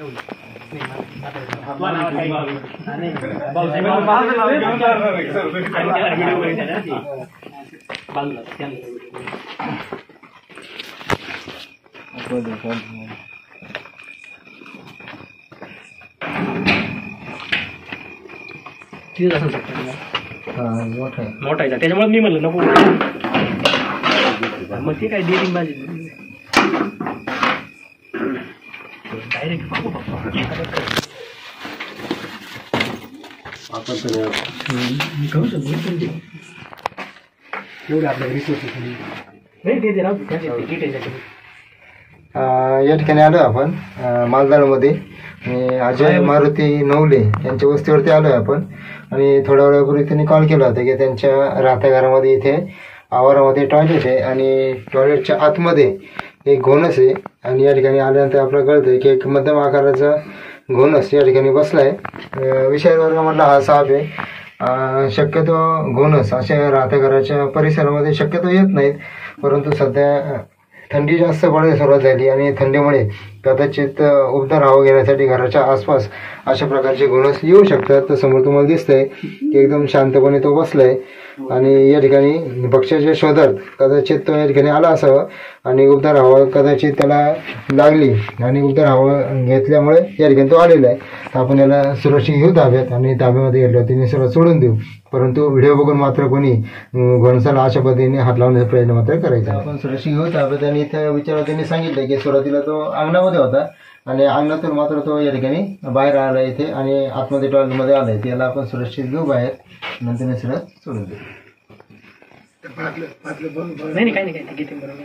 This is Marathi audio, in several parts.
मोठा आहे त्याच्यामुळे मी म्हणलं नको मग ते काय डेटिंग बाजी डायरेक्ट आपण एवढे आपल्या रिसोर्सेस या ठिकाणी आलो आपण मालदारमध्ये अजय मारुती नवले यांच्या वस्तीवरती आलोय आपण. आणि थोड्या वेळापूर्वी त्यांनी कॉल केला होता की त्यांच्या राहत्या घरामध्ये इथे आवारामध्ये टॉयलेट आहे आणि टॉयलेटच्या आतमध्ये एक घोणस आहे. आणि या ठिकाणी आल्यानंतर आपल्याला कळतंय की एक मध्यम आकाराचा घोणस या ठिकाणी बसलाय. विषय वर्गामधला हा साप आहे. शक्यतो घोणस अशा राहत्या घराच्या परिसरामध्ये शक्यतो येत नाहीत, परंतु सध्या थंडी जास्त पडायला सुरुवात झाली आणि थंडीमुळे कदाचित उबदार हवा घेण्यासाठी घराच्या आसपास अशा प्रकारचे घोणस येऊ शकतात. तर समोर तुम्हाला दिसतंय की एकदम शांतपणे तो बसलाय आणि या ठिकाणी भक्ष्याच्या शोधात कदाचित तो या ठिकाणी आला असावा आणि उबदार हवा कदाचित त्याला लागली आणि उबदार हवा घेतल्यामुळे या ठिकाणी तो आलेला आहे. तर आपण याला सुरक्षित घेऊ ताब्यात आणि ताब्यामध्ये घेतलं तिने सर्व सोडून देऊ, परंतु व्हिडिओ बघून मात्र कोणी घोणसाला अशा पद्धतीने हात लावण्याचा प्रयत्न मात्र करायचा. आपण सुरक्षित घेऊ ताब्यात. आणि इथे विचारा त्यांनी सांगितलं की सुरुवातीला तो अंगणामध्ये होता आणि अंगणातून मात्र तो या ठिकाणी बाहेर आला इथे आणि आतमध्ये टॉयलेटमध्ये आलाय. त्याला आपण सुरक्षित घेऊ बाहेर, नंतर सरळ सोडून देऊ. नाही काही नाही किती बरोबर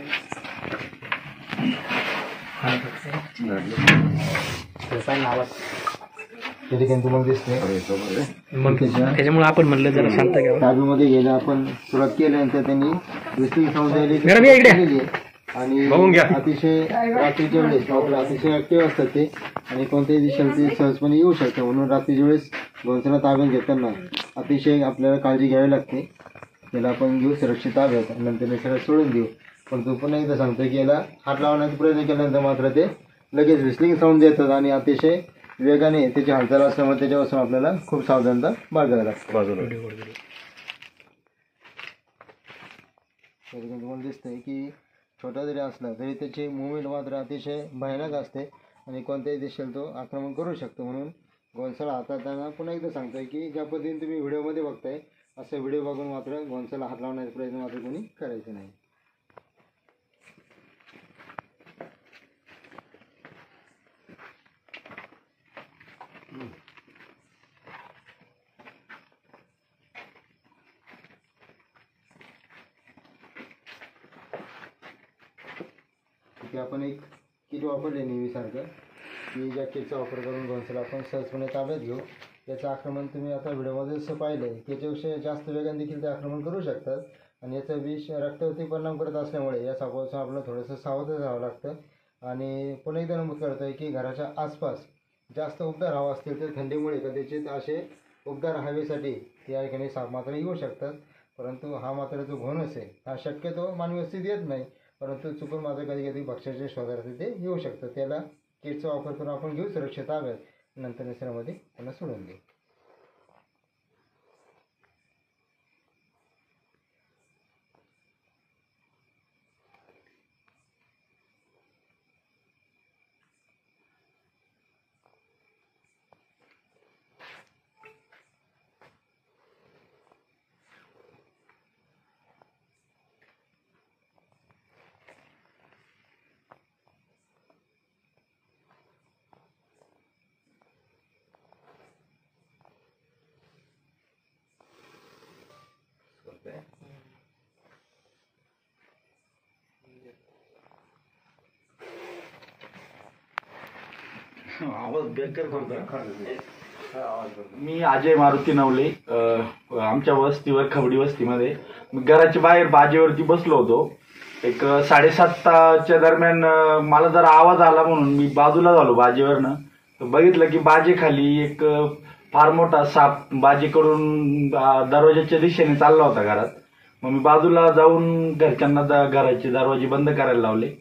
त्या ठिकाणी तुम्हाला दिसतंय. त्याच्यामुळे आपण म्हणलं जरा शांत घ्यावं. ताब्यामध्ये घ्यायला आपण सुरुवात केल्यानंतर त्यांनी विस्तृत समजायला आणि अतिशय रात्रीच्या वेळेस मात्र अतिशय ऍक्टिव्ह असतात ते आणि कोणत्याही दिशेला ते सहजपणे येऊ शकतं. म्हणून रात्रीच्या वेळेस घोणसाला ताब्यात घेताना अतिशय आपल्याला काळजी घ्यावी लागते. त्याला आपण घेऊ सुरक्षित ताब्यात आणि नंतर सगळं सोडून देऊ. पण तो पुन्हा एकदा सांगतो की याला हात लावण्याचा प्रयत्न केल्यानंतर मात्र ते लगेच व्हिस्लिंग साऊंड देतात आणि अतिशय वेगाने त्याची हालचाल असल्यामुळे त्याच्यापासून आपल्याला खूप सावधानता बाळगावी लागते. तुम्हाला दिसतंय की छोटा जरी असला तरी त्याची मुवमेंट मात्र अतिशय भयानक असते आणि कोणत्याही दिशेला तो आक्रमण करू शकतो. म्हणून घोणसाला हाताळताना पुन्हा एकदा सांगतोय की ज्या पद्धतीने तुम्ही व्हिडिओमध्ये बघताय असं व्हिडिओ बघून मात्र घोणसाला हात लावण्याचा प्रयत्न मात्र कोणी करायचा नाही. की आपण एक किट वापरले नेहमीसारखं की ज्या किटचा वापर करून घोणसाला आपण सहजपणे ताब्यात घेऊ. याचं आक्रमण तुम्ही आता व्हिडिओमध्ये जसं पाहिलं आहे त्याच्यापेक्षा जास्त वेगाने देखील ते आक्रमण करू शकतात आणि याचं विष रक्तावरती परिणाम करत असल्यामुळे या सापापासून आपल्याला थोडंसं सावध राहावं लागतं. आणि पुन्हा एकदा नमूद करतो आहे की घराच्या आसपास जास्त उबदार हवा असतील तर थंडीमुळे कदाचित असे उबदार हवेसाठी या ठिकाणी साप मात्र येऊ शकतात. परंतु हा मात्र जो घोणस आहे हा शक्यतो मानवी वस्तीत येत नाही, परंतु चुकून मात्र कधी कधी भक्ष्याच्या शोधार्थी ते येऊ शकतं. त्याला किटचा वापर करून आपण घेऊ सुरक्षित ताब्यात, नंतर निसर्गामध्ये त्यांना सोडून देऊ. मी अजय मारुती नवले, आमच्या वस्तीवर खवडी वस्तीमध्ये घराच्या बाहेर बाजेवरती बसलो होतो. एक 7:30च्या दरम्यान मला जरा आवाज आला म्हणून मी बाजूला झालो बाजेवरनं. तर बघितलं की बाजेखाली एक फार मोठा साप बाजेकडून दरवाजाच्या दिशेने चालला होता घरात. मग मी बाजूला जाऊन घरच्यांना घराचे दरवाजे बंद करायला लावले.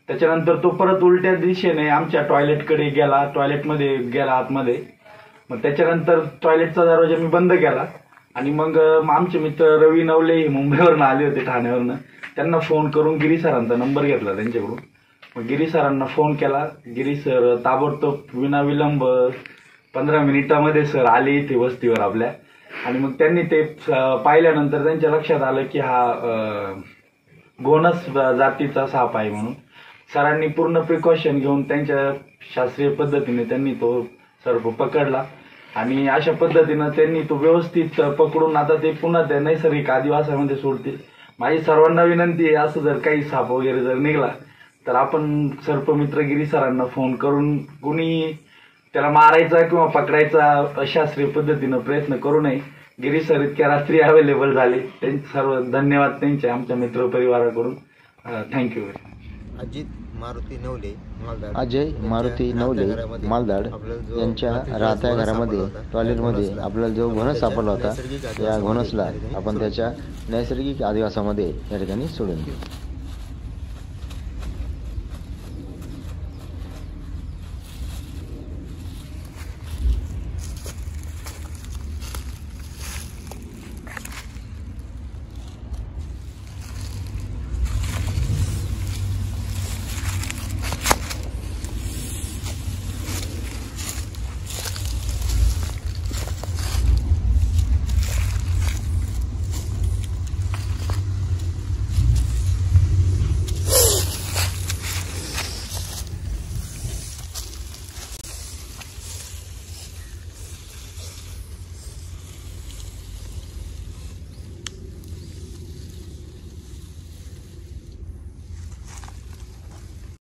त्याच्यानंतर तो परत उलट्या दिशेने आमच्या टॉयलेटकडे गेला, टॉयलेटमध्ये गेला आतमध्ये. मग त्याच्यानंतर टॉयलेटचा दरवाजा मी बंद केला आणि मग आमचे मित्र रवी नवले हे मुंबईवरनं आले होते, ठाण्यावरनं. त्यांना फोन करून गिरी सरांचा नंबर घेतला त्यांच्याकडून. मग गिरी सरांना फोन केला. गिरी सर ताबडतोब विनाविलंब 15 मिनिटामध्ये सर आले इथे वस्तीवर आपल्या. आणि मग त्यांनी ते पाहिल्यानंतर त्यांच्या लक्षात आलं की हा घोणस जातीचा साप आहे म्हणून. सरांनी पूर्ण प्रिकॉशन घेऊन त्यांच्या शास्त्रीय पद्धतीने त्यांनी तो सर्प पकडला आणि अशा पद्धतीनं त्यांनी तो व्यवस्थित पकडून आता ते पुन्हा त्या नैसर्गिक आदिवासामध्ये सोडतील. माझी सर्वांना विनंती आहे, असं जर काही साप वगैरे जर निघला तर आपण सर्पमित्र गिरी सरांना फोन करून कुणी त्याला मारायचा किंवा पकडायचा अशास्त्रीय पद्धतीनं प्रयत्न करू नये. गिरी सर इतक्या रात्री अवेलेबल झाले, त्यांचे सर्व धन्यवाद त्यांचे आमच्या मित्रपरिवाराकडून. थँक्यू. अजित मारुती नवले अजय मारुती नवले मालदाड यांच्या राहत्या घरामध्ये टॉयलेटमध्ये आपल्याला जो घोणस सापडला होता, या घोणसला आपण त्याच्या नैसर्गिक आदिवासामध्ये या ठिकाणी सोडून देऊ.